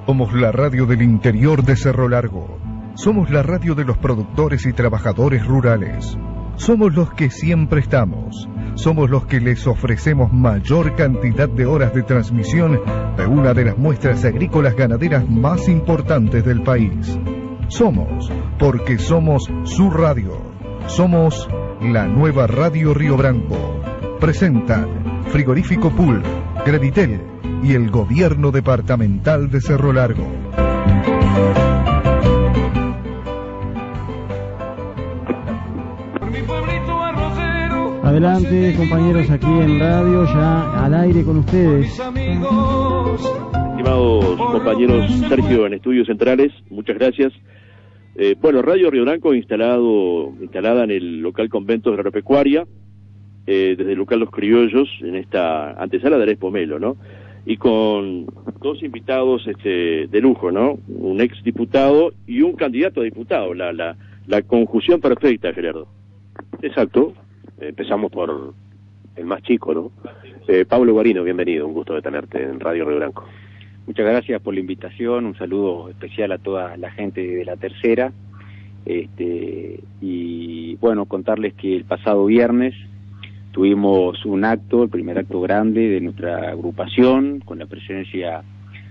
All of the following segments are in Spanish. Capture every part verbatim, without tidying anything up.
Somos la radio del interior de Cerro Largo. Somos la radio de los productores y trabajadores rurales. Somos los que siempre estamos. Somos los que les ofrecemos mayor cantidad de horas de transmisión de una de las muestras agrícolas ganaderas más importantes del país. Somos, porque somos su radio. Somos la nueva Radio Río Branco. Presentan Frigorífico Pool, Creditel y el Gobierno Departamental de Cerro Largo. Adelante, compañeros, aquí en radio, ya al aire con ustedes. Estimados compañeros, Sergio en Estudios Centrales, muchas gracias. Eh, bueno, Radio Río Branco instalado, instalada en el local Convento de Agropecuaria, eh, desde el local Los Criollos, en esta antesala de Ares Pomelo, ¿no? Y con dos invitados este, de lujo, ¿no? Un ex diputado y un candidato a diputado, la, la, la conjunción perfecta, Gerardo. Exacto. Empezamos por el más chico, ¿no? Eh, Pablo Guarino, bienvenido, un gusto de tenerte en Radio Río Branco. Muchas gracias por la invitación, un saludo especial a toda la gente de la tercera, este, y bueno, contarles que el pasado viernes tuvimos un acto, el primer acto grande de nuestra agrupación, con la presencia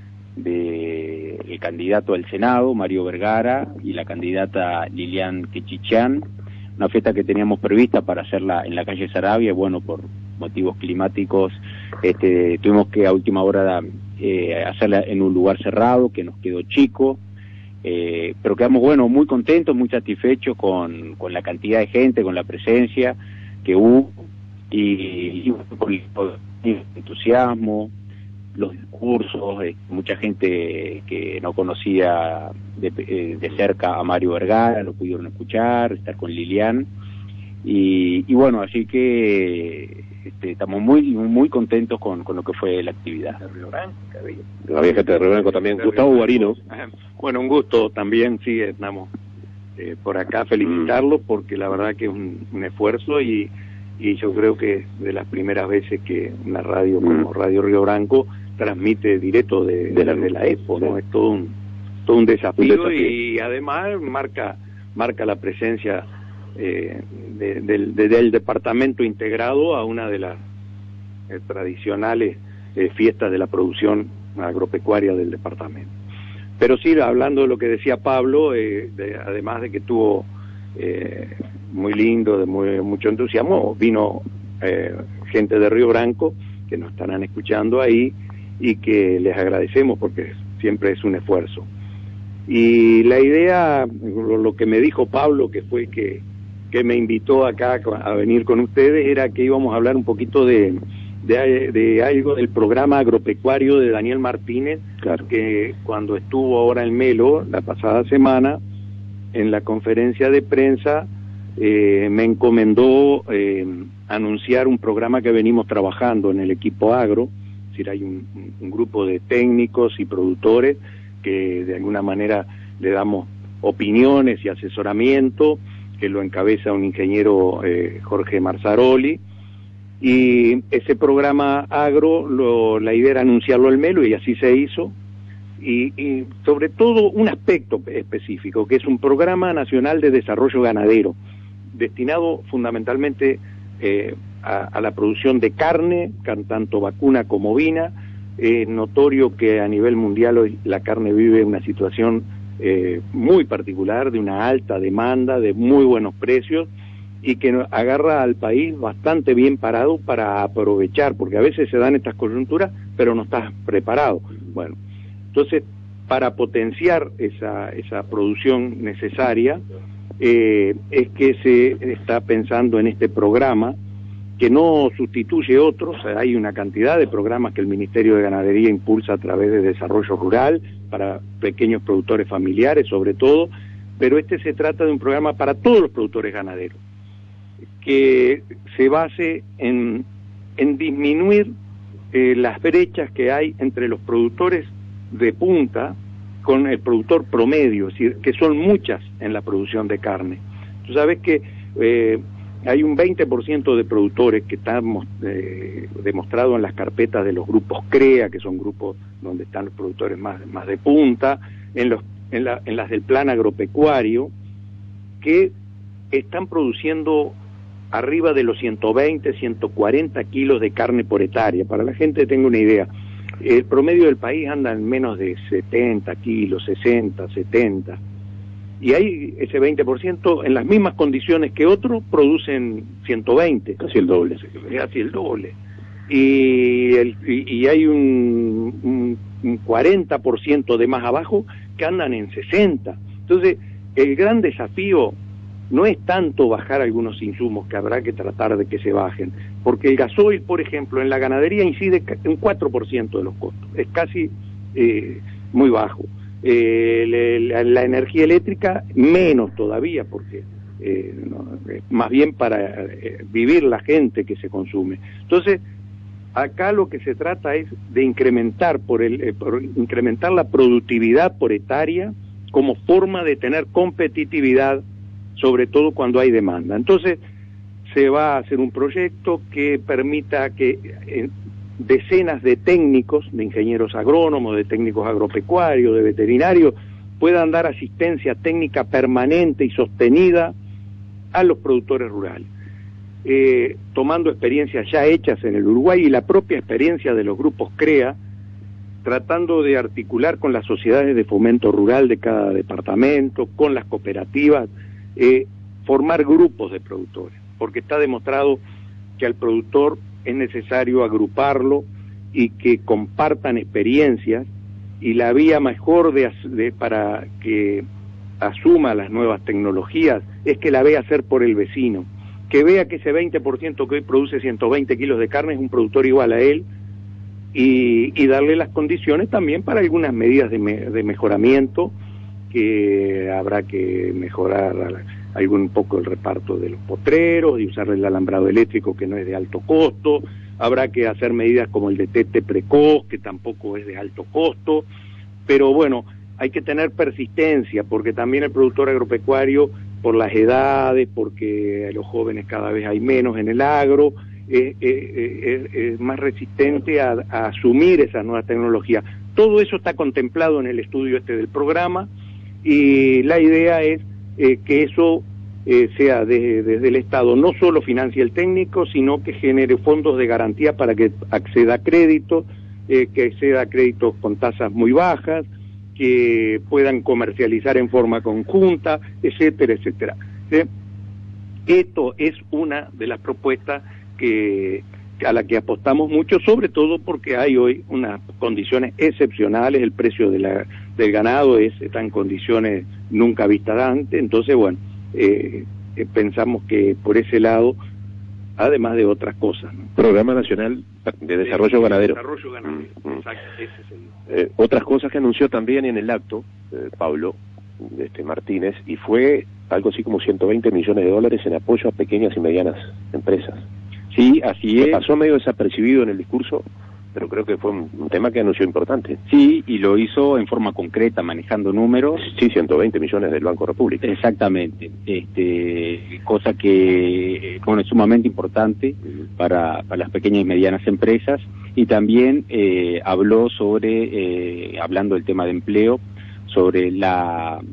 del candidato al Senado, Mario Vergara, y la candidata Lilian Quechichán, una fiesta que teníamos prevista para hacerla en la calle Saravia, bueno, por motivos climáticos, este, tuvimos que a última hora eh, hacerla en un lugar cerrado, que nos quedó chico, eh, pero quedamos, bueno, muy contentos, muy satisfechos con, con la cantidad de gente, con la presencia que hubo, y, y por el entusiasmo, los discursos, eh, mucha gente que no conocía de, eh, de cerca a Mario Vergara, lo pudieron escuchar, estar con Lilian, y, y bueno, así que este, estamos muy muy contentos con, con lo que fue la actividad. De Río Branco, la vieja gente de Río Branco también. De Gustavo Guarino. Bueno, un gusto también, sí, estamos eh, por acá felicitarlos, mm. porque la verdad que es un, un esfuerzo, y, y yo creo que es de las primeras veces que una radio mm. como Radio Río Branco transmite directo de, de, la, de la Expo, ¿no? Sí. Es todo un todo un desafío, un desafío. Y además marca marca la presencia eh, de, del, de, del departamento integrado a una de las eh, tradicionales eh, fiestas de la producción agropecuaria del departamento. Pero sí, hablando de lo que decía Pablo, eh, de, además de que tuvo eh, muy lindo, de muy, mucho entusiasmo, vino eh, gente de Río Branco que nos estarán escuchando ahí, y que les agradecemos porque siempre es un esfuerzo. Y la idea, lo que me dijo Pablo, que fue que, que me invitó acá a venir con ustedes, era que íbamos a hablar un poquito de, de, de algo del programa agropecuario de Daniel Martínez, claro, que cuando estuvo ahora en Melo, la pasada semana, en la conferencia de prensa, eh, me encomendó eh, anunciar un programa que venimos trabajando en el equipo agro. Es decir, hay un, un grupo de técnicos y productores que de alguna manera le damos opiniones y asesoramiento, que lo encabeza un ingeniero eh, Jorge Marzaroli, y ese programa agro, lo, la idea era anunciarlo al Melo, y así se hizo, y, y sobre todo un aspecto específico, que es un programa nacional de desarrollo ganadero, destinado fundamentalmente eh, A, a la producción de carne, tanto vacuna como ovina. Es notorio que a nivel mundial hoy la carne vive una situación eh, muy particular, de una alta demanda, de muy buenos precios, y que agarra al país bastante bien parado para aprovechar, porque a veces se dan estas coyunturas, pero no estás preparado. Bueno, entonces, para potenciar esa, esa producción necesaria, eh, es que se está pensando en este programa, que no sustituye otros. Hay una cantidad de programas que el Ministerio de Ganadería impulsa a través de desarrollo rural, para pequeños productores familiares sobre todo, pero este se trata de un programa para todos los productores ganaderos, que se base en, en disminuir eh, las brechas que hay entre los productores de punta con el productor promedio, es decir, que son muchas en la producción de carne. Tú sabes que eh, hay un veinte por ciento de productores que están eh, demostrado en las carpetas de los grupos CREA, que son grupos donde están los productores más, más de punta, en, los, en, la, en las del plan agropecuario, que están produciendo arriba de los ciento veinte, ciento cuarenta kilos de carne por hectárea. Para la gente tenga una idea, el promedio del país anda en menos de setenta kilos, sesenta, setenta. Y hay ese veinte por ciento en las mismas condiciones que otros producen ciento veinte. Casi el doble. Casi el doble. Y, el, y, y hay un, un, un cuarenta por ciento de más abajo que andan en sesenta. Entonces, el gran desafío no es tanto bajar algunos insumos, que habrá que tratar de que se bajen, porque el gasoil, por ejemplo, en la ganadería incide un cuatro por ciento de los costos, es casi eh, muy bajo. Eh, la, la energía eléctrica menos todavía, porque eh, no, más bien para eh, vivir la gente que se consume. Entonces, acá lo que se trata es de incrementar por el eh, por incrementar la productividad por hectárea como forma de tener competitividad, sobre todo cuando hay demanda. Entonces, se va a hacer un proyecto que permita que eh, decenas de técnicos, de ingenieros agrónomos, de técnicos agropecuarios, de veterinarios, puedan dar asistencia técnica permanente y sostenida a los productores rurales, eh, tomando experiencias ya hechas en el Uruguay y la propia experiencia de los grupos CREA, tratando de articular con las sociedades de fomento rural de cada departamento, con las cooperativas, eh, formar grupos de productores, porque está demostrado que al productor es necesario agruparlo y que compartan experiencias, y la vía mejor de, de, para que asuma las nuevas tecnologías es que la vea hacer por el vecino, que vea que ese veinte por ciento que hoy produce ciento veinte kilos de carne es un productor igual a él, y, y darle las condiciones también para algunas medidas de, me, de mejoramiento, que habrá que mejorar algún poco el reparto de los potreros y usar el alambrado eléctrico, que no es de alto costo. Habrá que hacer medidas como el detete precoz, que tampoco es de alto costo, pero bueno, hay que tener persistencia, porque también el productor agropecuario, por las edades, porque los jóvenes cada vez hay menos en el agro, es, es, es más resistente a, a asumir esas nuevas tecnologías. Todo eso está contemplado en el estudio este del programa, y la idea es eh, que eso eh, sea de, desde el Estado, no solo financie el técnico, sino que genere fondos de garantía para que acceda a crédito, eh, que acceda a créditos con tasas muy bajas, que puedan comercializar en forma conjunta, etcétera, etcétera. ¿Sí? Esto es una de las propuestas que a la que apostamos mucho, sobre todo porque hay hoy unas condiciones excepcionales, el precio de la, del ganado es, está en condiciones nunca vistas antes, entonces bueno, eh, eh, pensamos que por ese lado, además de otras cosas, ¿no? Programa Nacional de Desarrollo de, Ganadero. Desarrollo Ganadero, mm, exacto, ese es el... Eh, otras cosas que anunció también en el acto, eh, Pablo este Martínez, y fue algo así como ciento veinte millones de dólares en apoyo a pequeñas y medianas empresas. Sí, así es. Pasó medio desapercibido en el discurso, pero creo que fue un, un tema que anunció importante. Sí, y lo hizo en forma concreta, manejando números. Sí, ciento veinte millones del Banco República. Exactamente, este, cosa que bueno, es sumamente importante para, para las pequeñas y medianas empresas, y también eh, habló sobre, eh, hablando del tema de empleo, sobre la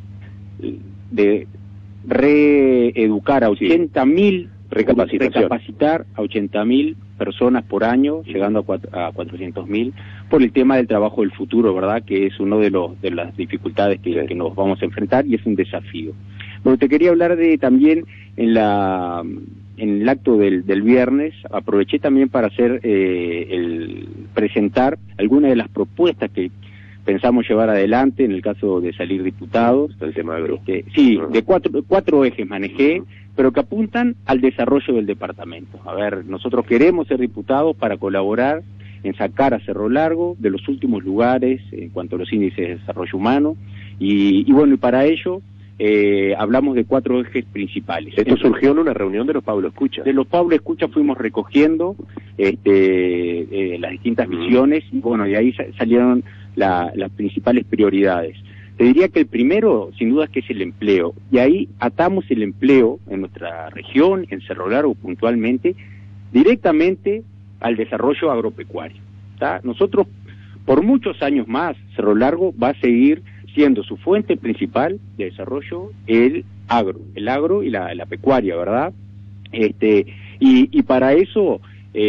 de reeducar a ochenta mil recapacitar a ochenta mil personas por año, llegando a cuatrocientos mil, por el tema del trabajo del futuro, ¿verdad? Que es uno de los de las dificultades que, sí. que nos vamos a enfrentar, y es un desafío. Pero te quería hablar de también en la en el acto del, del viernes, aproveché también para hacer eh, el presentar algunas de las propuestas que pensamos llevar adelante en el caso de salir diputados. El tema agro. Este, sí, uh-huh. de cuatro, cuatro ejes manejé, uh-huh. pero que apuntan al desarrollo del departamento. A ver, nosotros queremos ser diputados para colaborar en sacar a Cerro Largo de los últimos lugares en cuanto a los índices de desarrollo humano, y, y bueno, y para ello eh, hablamos de cuatro ejes principales. Esto Entonces, surgió en una reunión de los Pablo Escucha. De los Pablo Escucha fuimos recogiendo este, eh, las distintas uh-huh. visiones, y bueno, de ahí salieron la, las principales prioridades. Te diría que el primero, sin duda, es que es el empleo. Y ahí atamos el empleo en nuestra región, en Cerro Largo puntualmente, directamente al desarrollo agropecuario. ¿Tá? Nosotros, por muchos años más, Cerro Largo va a seguir siendo su fuente principal de desarrollo el agro, el agro y la, la pecuaria, ¿verdad? Este, y, y para eso...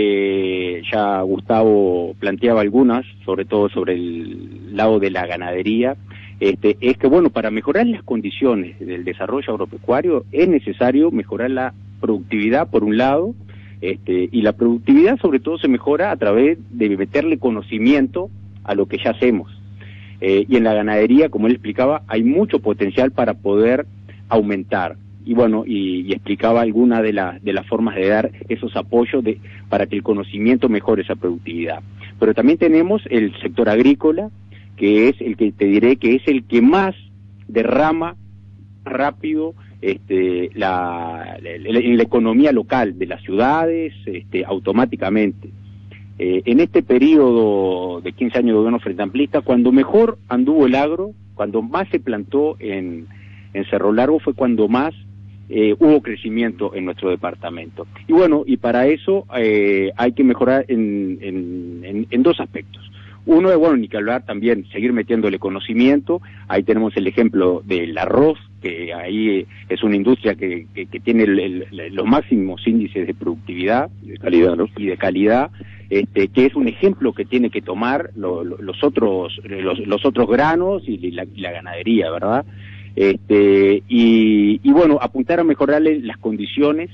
Eh, ya Gustavo planteaba algunas, sobre todo sobre el lado de la ganadería, este, es que bueno, para mejorar las condiciones del desarrollo agropecuario es necesario mejorar la productividad por un lado, este, y la productividad sobre todo se mejora a través de meterle conocimiento a lo que ya hacemos. Eh, y en la ganadería, como él explicaba, hay mucho potencial para poder aumentar. Y bueno, y, y explicaba algunas de, la, de las formas de dar esos apoyos de, para que el conocimiento mejore esa productividad. Pero también tenemos el sector agrícola, que es el que te diré que es el que más derrama rápido este, la, la, la, la economía local de las ciudades, este, automáticamente. Eh, en este periodo de quince años de gobierno frente amplista, cuando mejor anduvo el agro, cuando más se plantó en, en Cerro Largo, fue cuando más Eh, hubo crecimiento en nuestro departamento. Y bueno, y para eso eh, hay que mejorar en, en, en, en dos aspectos. Uno es, bueno, ni que hablar también, seguir metiéndole conocimiento. Ahí tenemos el ejemplo del arroz, que ahí es una industria que, que, que tiene el, el, los máximos índices de productividad y de calidad, ¿no? Y de calidad, este, que es un ejemplo que tiene que tomar lo, lo, los otros los, los otros granos y la, y la ganadería, ¿verdad? Este, y, y bueno, apuntar a mejorarle las condiciones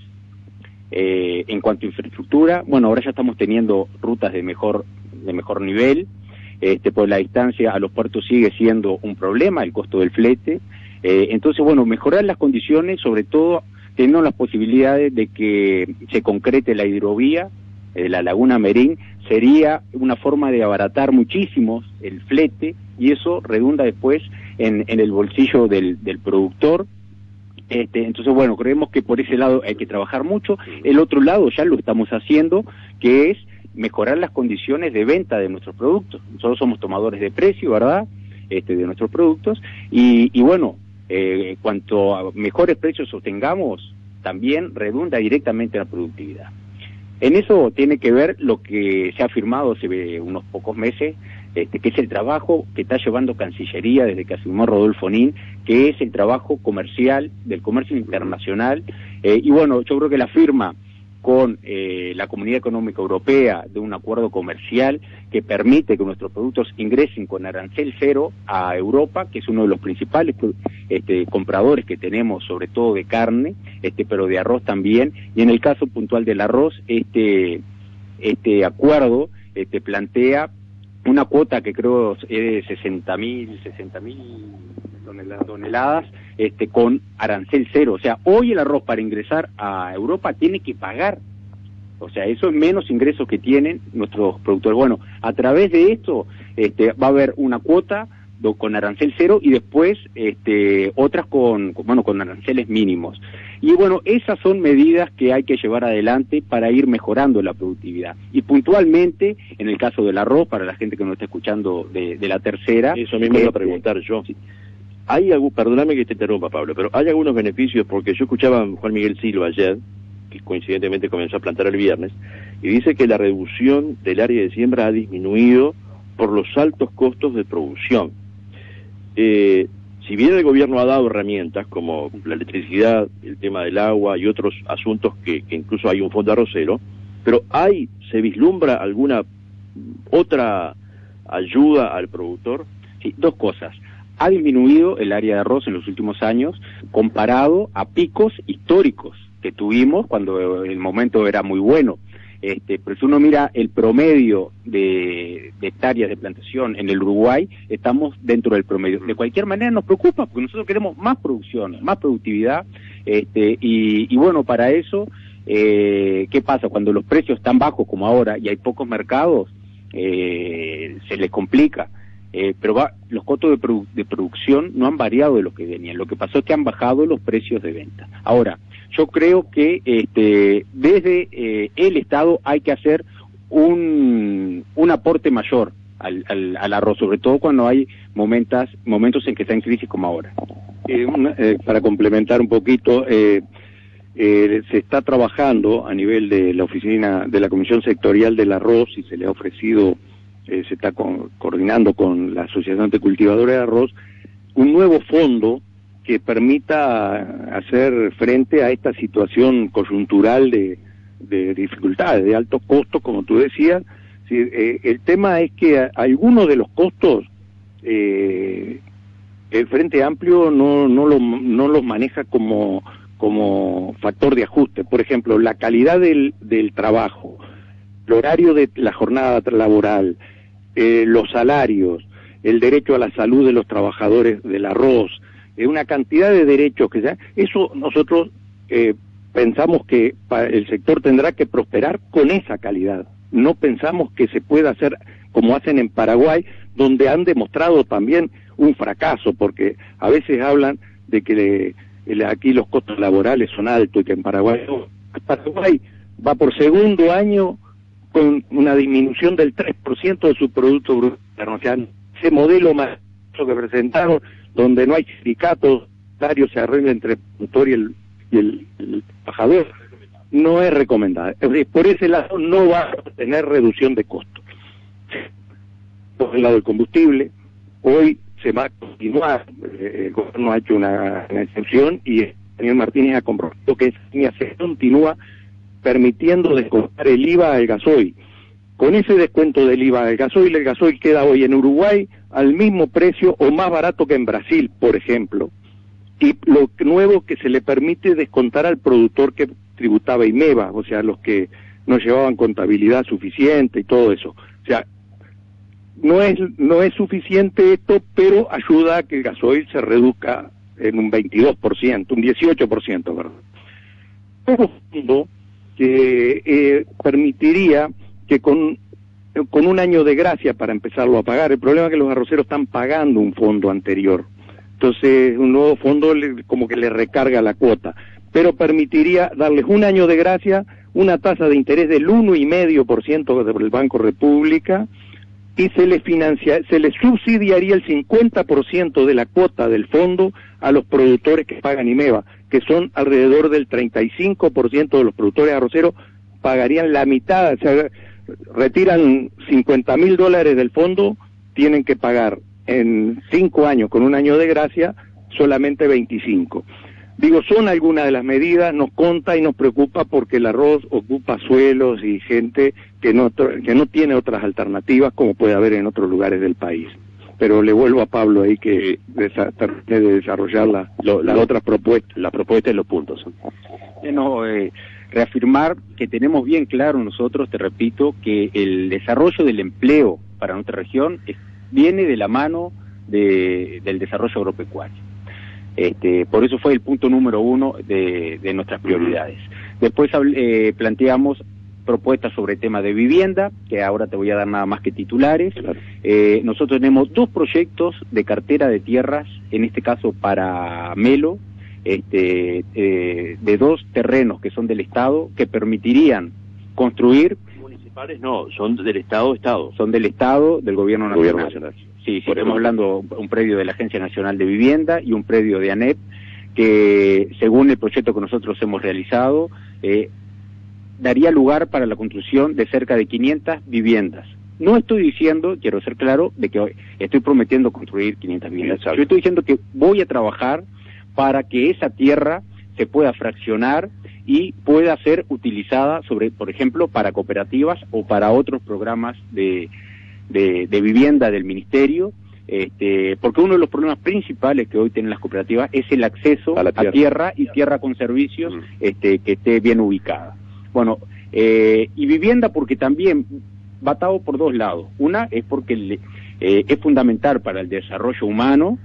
eh, en cuanto a infraestructura. Bueno, ahora ya estamos teniendo rutas de mejor de mejor nivel, este, pues la distancia a los puertos sigue siendo un problema, el costo del flete. Eh, entonces, bueno, mejorar las condiciones, sobre todo teniendo las posibilidades de que se concrete la hidrovía, eh, la Laguna Merín, sería una forma de abaratar muchísimo el flete, y eso redunda después en, en el bolsillo del, del productor. Este, entonces, bueno, creemos que por ese lado hay que trabajar mucho. El otro lado ya lo estamos haciendo, que es mejorar las condiciones de venta de nuestros productos. Nosotros somos tomadores de precio, ¿verdad?, este, de nuestros productos, y, y bueno, eh, cuanto a mejores precios obtengamos, también redunda directamente en la productividad. En eso tiene que ver lo que se ha firmado hace unos pocos meses, este, que es el trabajo que está llevando Cancillería desde que asumió Rodolfo Nin, que es el trabajo comercial, del comercio internacional, eh, y bueno, yo creo que la firma con eh, la Comunidad Económica Europea de un acuerdo comercial que permite que nuestros productos ingresen con arancel cero a Europa, que es uno de los principales este, compradores que tenemos, sobre todo de carne, este, pero de arroz también. Y en el caso puntual del arroz, este, este acuerdo este, plantea una cuota que creo es de sesenta mil toneladas este, con arancel cero. O sea, hoy el arroz para ingresar a Europa tiene que pagar. O sea, eso es menos ingresos que tienen nuestros productores. Bueno, a través de esto este, va a haber una cuota do, con arancel cero y después este, otras con, con, bueno, con aranceles mínimos. Y bueno, esas son medidas que hay que llevar adelante para ir mejorando la productividad. Y puntualmente, en el caso del arroz, para la gente que nos está escuchando de, de la tercera... Eso mismo iba a preguntar yo. Sí. Hay algún, perdóname que te interrumpa, Pablo, pero hay algunos beneficios, porque yo escuchaba a Juan Miguel Silva ayer, que coincidentemente comenzó a plantar el viernes, y dice que la reducción del área de siembra ha disminuido por los altos costos de producción. Eh, si bien el gobierno ha dado herramientas como la electricidad, el tema del agua y otros asuntos que, que incluso hay un fondo arrocero, pero hay, ¿se vislumbra alguna otra ayuda al productor? Sí, dos cosas. Ha disminuido el área de arroz en los últimos años comparado a picos históricos que tuvimos cuando el momento era muy bueno. Este, pero si uno mira el promedio de, de hectáreas de plantación en el Uruguay, estamos dentro del promedio. De cualquier manera nos preocupa, porque nosotros queremos más producción, más productividad, este, y, y bueno, para eso, eh, ¿qué pasa? Cuando los precios están bajos como ahora y hay pocos mercados, eh, se les complica. Eh, pero va, los costos de, produ de producción no han variado de lo que venían. Lo que pasó es que han bajado los precios de venta. Ahora, yo creo que este, desde eh, el Estado hay que hacer un, un aporte mayor al, al, al arroz, sobre todo cuando hay momentos, momentos en que está en crisis como ahora. Eh, una, eh, para complementar un poquito, eh, eh, se está trabajando a nivel de la oficina de la Comisión Sectorial del Arroz y se le ha ofrecido, eh, se está con, coordinando con la Asociación de Cultivadores de Arroz, un nuevo fondo que permita hacer frente a esta situación coyuntural de, de dificultades, de altos costos, como tú decías. Sí, eh, el tema es que a, algunos de los costos eh, el Frente Amplio no no, lo, no los maneja como como factor de ajuste. Por ejemplo, la calidad del, del trabajo, el horario de la jornada laboral, eh, los salarios, el derecho a la salud de los trabajadores del arroz, eh, una cantidad de derechos que ya, eso nosotros eh, pensamos que el sector tendrá que prosperar con esa calidad. No pensamos que se pueda hacer como hacen en Paraguay, donde han demostrado también un fracaso, porque a veces hablan de que le, le, aquí los costos laborales son altos y que en Paraguay no. Paraguay va por segundo año con una disminución del tres por ciento de su Producto Bruto Interno. O sea, ese modelo más que presentaron, donde no hay sindicatos, salarios se arregla entre el productor y el, y el, el trabajador, no es recomendable. Por ese lado no va a tener reducción de costos. Por el lado del combustible, hoy se va a continuar, el gobierno ha hecho una, una excepción y el señor Martínez ha comprobado que esa línea se continúa permitiendo descontar el I V A al gasoil. Con ese descuento del I V A al gasoil, el gasoil queda hoy en Uruguay al mismo precio o más barato que en Brasil, por ejemplo. Y lo nuevo que se le permite descontar al productor que tributaba IMEVA, o sea, los que no llevaban contabilidad suficiente y todo eso. O sea, no es no es suficiente esto, pero ayuda a que el gasoil se reduzca en un veintidós por ciento, un dieciocho por ciento, ¿verdad? Un fondo que eh, permitiría que con, con un año de gracia para empezarlo a pagar, el problema es que los arroceros están pagando un fondo anterior, entonces un nuevo fondo le, como que le recarga la cuota, pero permitiría darles un año de gracia, una tasa de interés del uno coma cinco por ciento del Banco República, y se les financia, se les subsidiaría el cincuenta por ciento de la cuota del fondo a los productores que pagan IMEVA, que son alrededor del treinta y cinco por ciento de los productores arroceros, pagarían la mitad, o sea, retiran cincuenta mil dólares del fondo, tienen que pagar en cinco años, con un año de gracia, solamente veinticinco. Digo, son algunas de las medidas, nos conta y nos preocupa porque el arroz ocupa suelos y gente que no que no tiene otras alternativas como puede haber en otros lugares del país. Pero le vuelvo a Pablo ahí que termine de desarrollar la, lo, las otras propuestas, las propuestas y los puntos. No, eh, reafirmar que tenemos bien claro nosotros, te repito, que el desarrollo del empleo para nuestra región es, viene de la mano de, del desarrollo agropecuario. Este, por eso fue el punto número uno de, de nuestras prioridades. Después eh, planteamos propuestas sobre el tema de vivienda, que ahora te voy a dar nada más que titulares. Claro. Eh, nosotros tenemos dos proyectos de cartera de tierras, en este caso para Melo, este, eh, de dos terrenos que son del Estado, que permitirían construir... Municipales no, son del Estado, Estado. Son del Estado, del Gobierno Nacional. Gobierno Nacional. Sí, sí, estamos hablando un predio de la Agencia Nacional de Vivienda y un predio de ANEP, que según el proyecto que nosotros hemos realizado, eh, daría lugar para la construcción de cerca de quinientas viviendas. No estoy diciendo, quiero ser claro, de que estoy prometiendo construir quinientas viviendas. Exacto. Yo estoy diciendo que voy a trabajar para que esa tierra se pueda fraccionar y pueda ser utilizada, sobre, por ejemplo, para cooperativas o para otros programas de... De, de vivienda del Ministerio, este, porque uno de los problemas principales que hoy tienen las cooperativas es el acceso a, la tierra. a tierra y tierra con servicios, mm. este, que esté bien ubicada. Bueno, eh, y vivienda porque también va atado por dos lados. Una es porque le, eh, es fundamental para el desarrollo humano,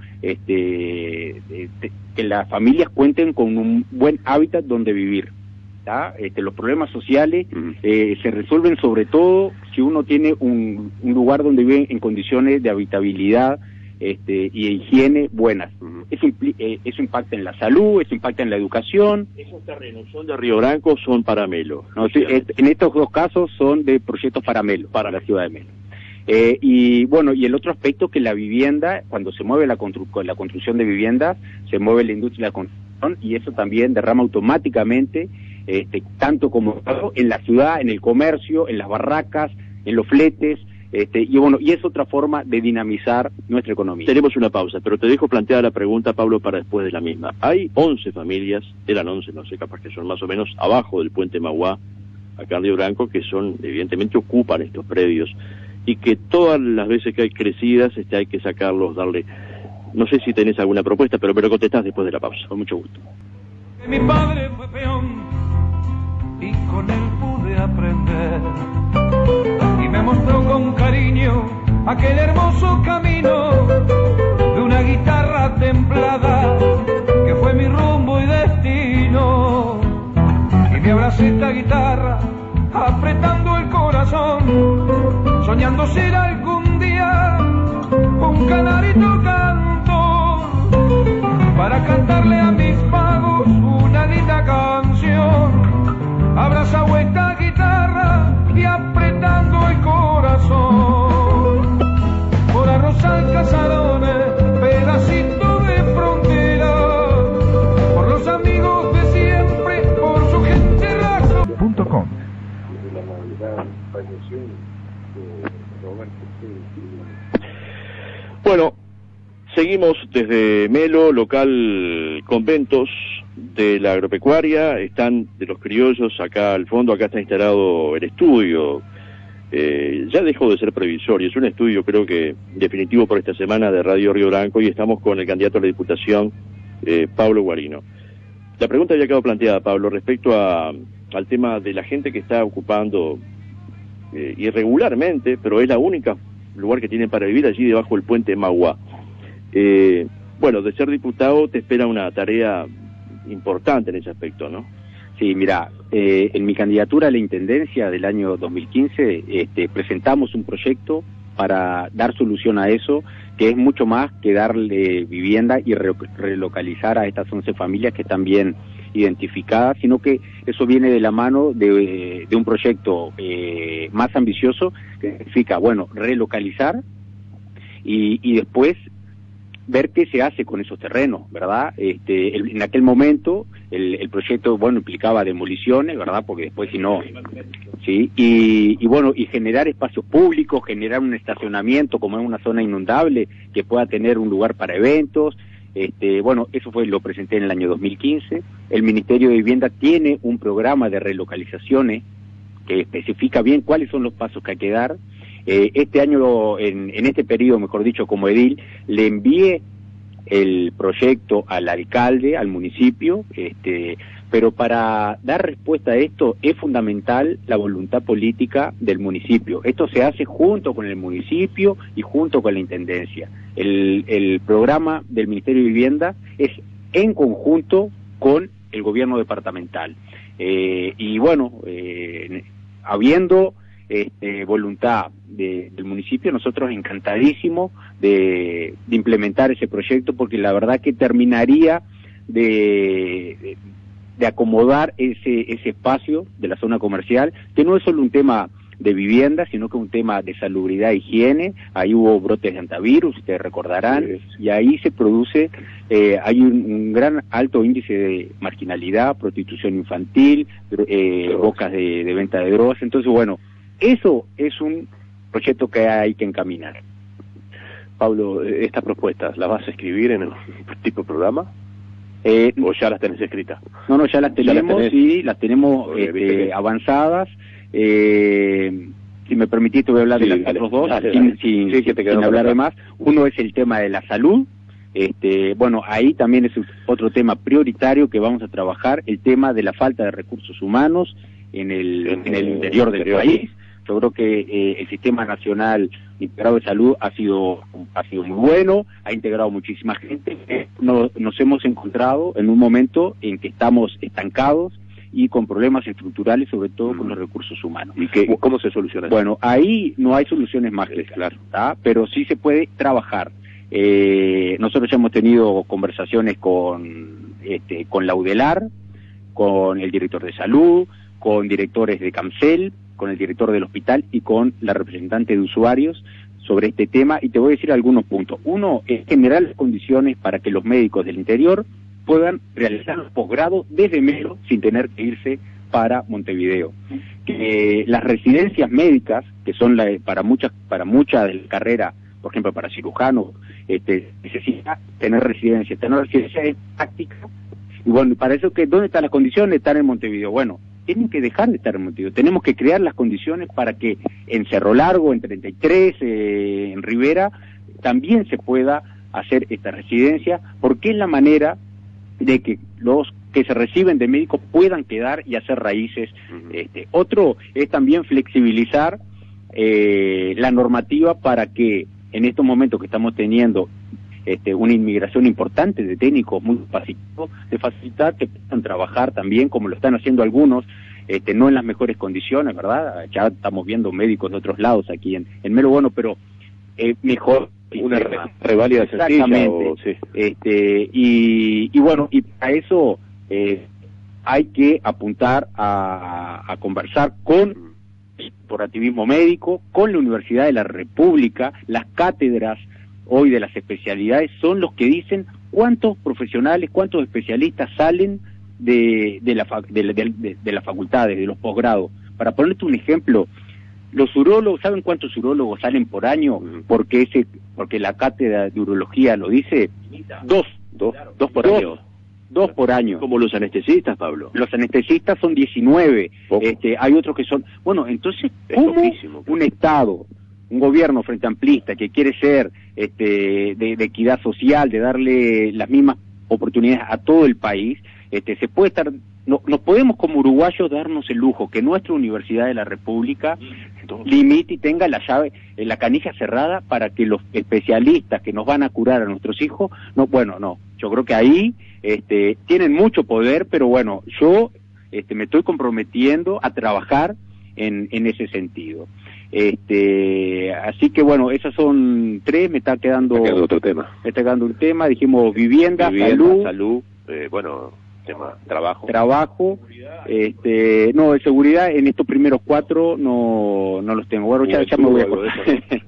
este, de, de, que las familias cuenten con un buen hábitat donde vivir. Este, los problemas sociales eh, se resuelven sobre todo si uno tiene un, un lugar donde vive en condiciones de habitabilidad este, y de higiene buenas. Uh-huh. Eso, impli eh, eso impacta en la salud, eso impacta en la educación. ¿Esos terrenos son de Río Branco o son para Melo? No, sí, es, en estos dos casos son de proyectos para Melo, para la ciudad de Melo. Eh, y bueno, y el otro aspecto que la vivienda, cuando se mueve la, constru la construcción de viviendas, se mueve la industria de la construcción y eso también derrama automáticamente, este, tanto como en la ciudad, en el comercio, en las barracas, en los fletes, este, y bueno, y es otra forma de dinamizar nuestra economía. Tenemos una pausa, pero te dejo planteada la pregunta, Pablo, para después de la misma. Hay once familias, eran once, no sé, capaz que son más o menos abajo del puente Mauá, acá en Río Branco, que son, evidentemente ocupan estos predios, y que todas las veces que hay crecidas este, hay que sacarlos, darle... No sé si tenés alguna propuesta, pero me lo contestás después de la pausa, con mucho gusto. Mi padre fue peón y con él pude aprender, y me mostró con cariño aquel hermoso camino de una guitarra templada que fue mi rumbo y destino, y me abracé esta guitarra apretando el corazón, soñando ser algún día un canarito cantor para cantarle a mis pagos una linda canción. Abrazado esta guitarra y apretando el corazón por arrozar casarones, pedacito de frontera, por los amigos de siempre, por su gente razón. Punto com. Bueno, seguimos desde Melo, local Conventos de la Agropecuaria, están de los criollos acá al fondo, acá está instalado el estudio, eh, ya dejó de ser previsorio, es un estudio creo que definitivo por esta semana de Radio Río Branco y estamos con el candidato a la Diputación, eh, Pablo Guarino. La pregunta había quedado planteada, Pablo, respecto a, al tema de la gente que está ocupando eh, irregularmente, pero es la única lugar que tienen para vivir allí debajo del puente Mauá. Eh, bueno, de ser diputado te espera una tarea importante en ese aspecto, ¿no? Sí, mira, eh, en mi candidatura a la Intendencia del año dos mil quince este, presentamos un proyecto para dar solución a eso, que es mucho más que darle vivienda y re relocalizar a estas once familias que están bien identificadas, sino que eso viene de la mano de, de un proyecto eh, más ambicioso, que significa, bueno, relocalizar y, y después ver qué se hace con esos terrenos, ¿verdad? Este, el, en aquel momento el, el proyecto, bueno, implicaba demoliciones, ¿verdad? Porque después si no, ¿sí? Y, y bueno, y generar espacios públicos, generar un estacionamiento como en una zona inundable, que pueda tener un lugar para eventos. Este, bueno, eso fue, lo presenté en el año dos mil quince. El Ministerio de Vivienda tiene un programa de relocalizaciones que especifica bien cuáles son los pasos que hay que dar. Eh, este año, en, en este periodo, mejor dicho, como edil, le envié el proyecto al alcalde, al municipio, este, pero para dar respuesta a esto es fundamental la voluntad política del municipio. Esto se hace junto con el municipio y junto con la intendencia. El, el programa del Ministerio de Vivienda es en conjunto con el gobierno departamental. Eh, y bueno, eh, habiendo este, voluntad de, del municipio, nosotros encantadísimos de, de implementar ese proyecto, porque la verdad que terminaría de, de, de acomodar ese, ese espacio de la zona comercial, que no es solo un tema de vivienda, sino que un tema de salubridad e higiene. Ahí hubo brotes de antivirus, ustedes recordarán, sí, y ahí se produce, eh, hay un, un gran alto índice de marginalidad, prostitución infantil, eh, bocas de, de venta de drogas. Entonces, bueno, eso es un proyecto que hay que encaminar. Pablo, ¿estas propuestas las vas a escribir en el tipo de programa? Eh, ¿O ya las tenés escritas? No, no, ya las tenemos, ¿Ya sí, las tenemos este, avanzadas. Eh, si me permitís, te voy a hablar sí, de las otros dos, dale, sin, dale. sin, sí, sin, sin hablar de más. Uno es el tema de la salud. Este, bueno, ahí también es otro tema prioritario que vamos a trabajar, el tema de la falta de recursos humanos en el, en, en el interior del interior. país. Yo creo que eh, el Sistema Nacional Integrado de Salud ha sido ha sido muy bueno, ha integrado muchísima gente. Eh, nos, nos hemos encontrado en un momento en que estamos estancados y con problemas estructurales, sobre todo mm. con los recursos humanos. ¿Y qué, cómo se soluciona eso? Bueno, ahí no hay soluciones mágicas, claro, ¿tá? Pero sí se puede trabajar. Eh, nosotros ya hemos tenido conversaciones con, este, con la UDELAR, con el director de salud, con directores de CAMCEL, con el director del hospital y con la representante de usuarios sobre este tema, y te voy a decir algunos puntos. Uno, es generar las condiciones para que los médicos del interior puedan realizar los posgrados desde Melo sin tener que irse para Montevideo. Que las residencias médicas, que son la, para muchas para muchas de la carrera, por ejemplo para cirujanos, este, necesita tener residencia, tener residencia es práctica. Y bueno, para eso, que ¿dónde están las condiciones de estar en Montevideo? Bueno, tienen que dejar de estar en Montevideo, tenemos que crear las condiciones para que en Cerro Largo, en treinta y tres, eh, en Rivera, también se pueda hacer esta residencia, porque es la manera de que los que se reciben de médicos puedan quedar y hacer raíces. Uh-huh. Este, otro es también flexibilizar eh, la normativa para que en estos momentos que estamos teniendo este, una inmigración importante de técnicos muy capacitados, de facilitar que puedan trabajar también como lo están haciendo algunos, este, no en las mejores condiciones, ¿verdad? Ya estamos viendo médicos de otros lados aquí en, en Melo, bueno, pero eh, mejor una re, reválida sencilla. Exactamente. O, sí. Este, y, y bueno, y para eso eh, hay que apuntar a, a conversar con el corporativismo médico, con la Universidad de la República. Las cátedras hoy de las especialidades son los que dicen cuántos profesionales, cuántos especialistas salen de, de, la, de, de, de, de las facultades, de los posgrados. Para ponerte un ejemplo, los urólogos, ¿saben cuántos urólogos salen por año? Porque ese, porque la cátedra de urología lo dice, dos, dos, claro. dos por dos, año. Dos por año. Como los anestesistas, Pablo. Los anestesistas son diecinueve. Este, hay otros que son... Bueno, entonces, ¿cómo un Estado, un gobierno frente amplista que quiere ser este, de, de equidad social, de darle las mismas oportunidades a todo el país, este, se puede estar... No, no podemos como uruguayos darnos el lujo que nuestra Universidad de la República limite y tenga la llave, la canilla cerrada para que los especialistas que nos van a curar a nuestros hijos, no, bueno, no, yo creo que ahí este, tienen mucho poder, pero bueno, yo este, me estoy comprometiendo a trabajar en, en ese sentido. Este, así que bueno, esas son tres, me está quedando, me queda otro tema. Me está quedando un tema, dijimos vivienda, vivienda salud, salud eh, bueno, tema trabajo. Trabajo, este, no, de seguridad en estos primeros cuatro no, no los tengo. Bueno, ya, ya me voy a cortar.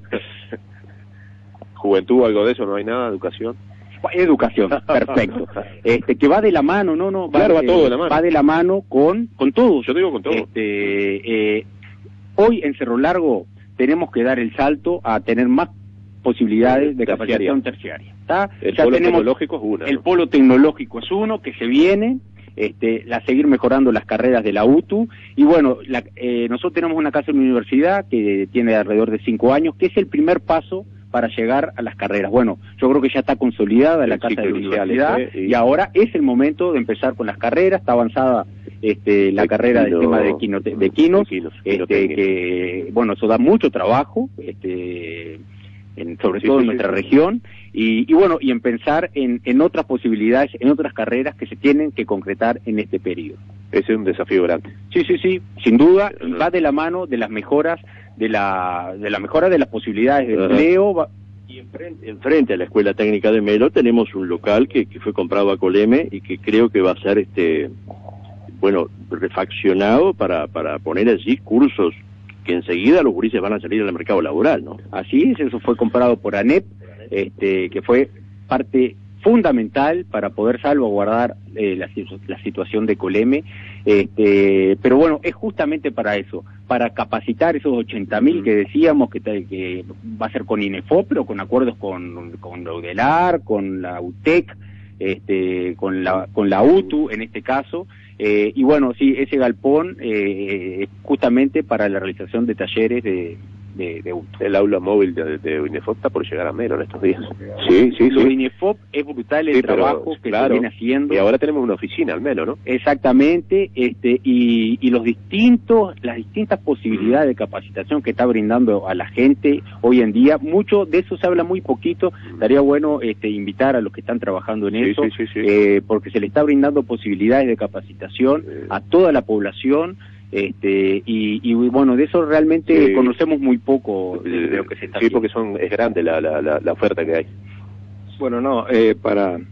Juventud, algo de eso, no hay nada, educación. Educación, perfecto. Este, que va de la mano, no, no, va, claro, va eh, todo de la mano. Va de la mano con, con todo. Yo digo con todo. Este, eh, hoy en Cerro Largo tenemos que dar el salto a tener más posibilidades de capacitación terciaria. ¿Está? El ya polo tenemos, tecnológico es uno. El ¿no? polo tecnológico es uno que se viene, este, la seguir mejorando las carreras de la U T U, y bueno, la, eh, nosotros tenemos una casa en la universidad que tiene alrededor de cinco años, que es el primer paso para llegar a las carreras. Bueno, yo creo que ya está consolidada el la casa de la universidad, ese, y... y ahora es el momento de empezar con las carreras. Está avanzada este, la de carrera del tema de, quino, de quinos, quinos, este, que, bueno, eso da mucho trabajo, este... En, sobre sí, todo sí, en nuestra sí, región, y, y bueno, y en pensar en, en otras posibilidades, en otras carreras que se tienen que concretar en este periodo. Ese es un desafío grande. Sí, sí, sí, sin duda, uh-huh. y va de la mano de las mejoras, de la de la mejora de las posibilidades de uh-huh. empleo. Va... Y enfrente, enfrente a la Escuela Técnica de Melo tenemos un local que, que fue comprado a Coleme y que creo que va a ser, este bueno, refaccionado para, para poner allí cursos que enseguida los gurises van a salir al mercado laboral, ¿no? Así es, eso fue comprado por ANEP, este, que fue parte fundamental para poder salvaguardar eh, la, la situación de Coleme, este, pero bueno, es justamente para eso, para capacitar esos ochenta mil que decíamos que, que va a ser con INEFOP, pero con acuerdos con, con la UDELAR, con la UTEC, este, con la, con la U T U en este caso. Eh, y bueno, sí, ese galpón eh, justamente para la realización de talleres de, de, de U T U. El aula móvil de, de INEFOP está por llegar a Melo en estos días. Sí, sí, Lo sí. de INEFOP es brutal el sí, trabajo pero, que claro, se viene haciendo. Y ahora tenemos una oficina al Melo, ¿no? Exactamente, este, y, y los distintos, las distintas posibilidades de capacitación que está brindando a la gente hoy en día, mucho de eso se habla muy poquito. Estaría bueno este, invitar a los que están trabajando en sí, eso, sí, sí, sí. Eh, porque se le está brindando posibilidades de capacitación sí. a toda la población. Este, y, y bueno, de eso realmente sí. conocemos muy poco de, de lo que se está sí, haciendo. porque son, es grande la, la, la, la oferta que hay. Bueno, no, eh, para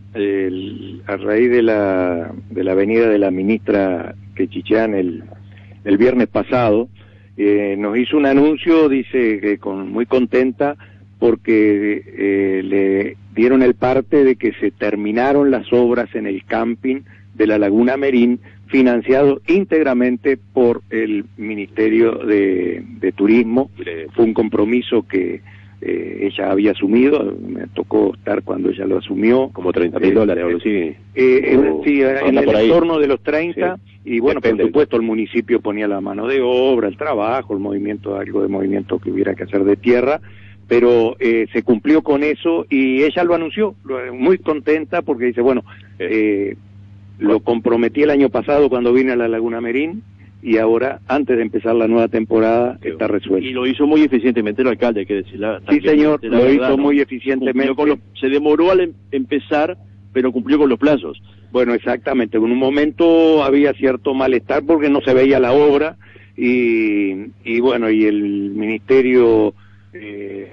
el, a raíz de la de la venida de la ministra Quechichán el, el viernes pasado, eh, nos hizo un anuncio, dice que con muy contenta, porque eh, le dieron el parte de que se terminaron las obras en el camping de la Laguna Merín, financiado íntegramente por el Ministerio de, de Turismo. Fue un compromiso que eh, ella había asumido, me tocó estar cuando ella lo asumió. Como treinta mil dólares, algo así. Eh, eh, sí, en el entorno de los treinta, sí. Y bueno, Depende. por supuesto el municipio ponía la mano de obra, el trabajo, el movimiento, algo de movimiento que hubiera que hacer de tierra, pero eh, se cumplió con eso y ella lo anunció, lo, muy contenta porque dice, bueno, eh, lo comprometí el año pasado cuando vine a la Laguna Merín y ahora, antes de empezar la nueva temporada, sí, está resuelto. Y lo hizo muy eficientemente el alcalde, hay que decirla. Sí, señor, la lo verdad, hizo ¿no? muy eficientemente. Con los, se demoró al em empezar, pero cumplió con los plazos. Bueno, exactamente. En un momento había cierto malestar porque no se veía la obra y, y bueno, y el ministerio... Eh,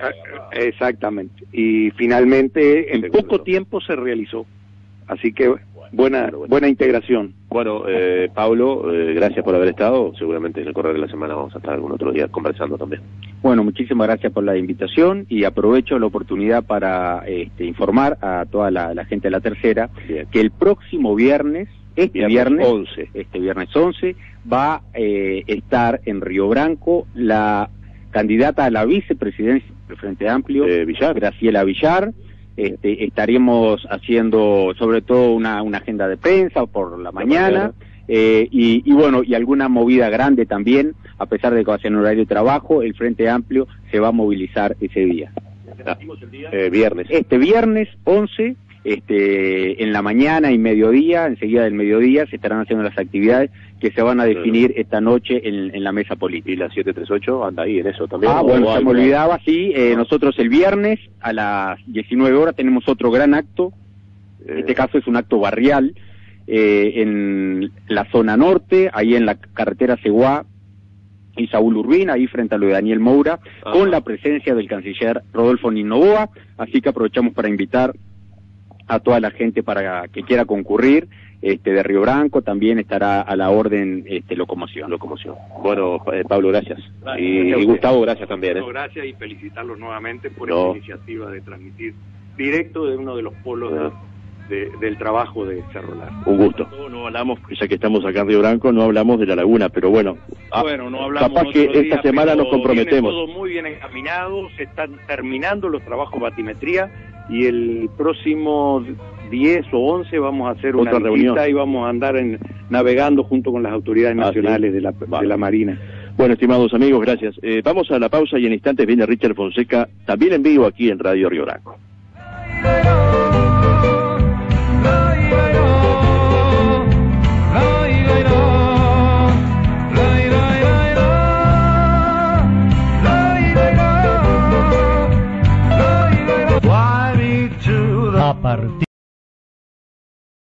exactamente. Y finalmente, en poco tiempo se realizó. Así que buena buena integración. Bueno, eh, Pablo, eh, gracias por haber estado. Seguramente en el correr de la semana vamos a estar algún otro día conversando también. Bueno, muchísimas gracias por la invitación y aprovecho la oportunidad para este, informar a toda la, la gente de la tercera Bien. que el próximo viernes, este viernes, viernes once, este viernes once, va a eh, estar en Río Branco la candidata a la vicepresidencia del Frente Amplio, eh, Villar. Graciela Villar. Este, estaremos haciendo sobre todo una, una agenda de prensa por la mañana, eh, y, y bueno, y alguna movida grande también, a pesar de que va a ser en horario de trabajo, el Frente Amplio se va a movilizar ese día. Ah, eh, viernes. Este viernes once, este, en la mañana y mediodía, enseguida del mediodía, se estarán haciendo las actividades que se van a definir esta noche en, en la mesa política. ¿Y la siete treinta y ocho anda ahí en eso también? Ah, bueno, se me olvidaba, sí, eh, nosotros el viernes a las diecinueve horas tenemos otro gran acto, en este caso es un acto barrial, eh, en la zona norte, ahí en la carretera Seguá y Saúl Urbina, ahí frente a lo de Daniel Moura, Ajá. con la presencia del canciller Rodolfo Ninoboa, así que aprovechamos para invitar a toda la gente para que quiera concurrir. Este, de Río Branco también estará a la orden este, locomoción. locomoción. Bueno, eh, Pablo, gracias. gracias y, y Gustavo, gracias también. ¿eh? Gracias y felicitarlos nuevamente por no. esta iniciativa de transmitir directo de uno de los polos no. de, de, del trabajo de Cerro Largo. Un gusto. No, no hablamos, ya que estamos acá en Río Branco, no hablamos de la laguna, pero bueno. Bueno, no hablamos capaz que esta día, semana nos comprometemos. Todo muy bien encaminado, se están terminando los trabajos de batimetría y el próximo diez o once vamos a hacer una reunión y vamos a andar en, navegando junto con las autoridades ah, nacionales sí. de, la, vale. de la Marina. Bueno, estimados amigos, gracias. Eh, vamos a la pausa y en instantes viene Richard Fonseca, también en vivo aquí en Radio Río Branco. A partir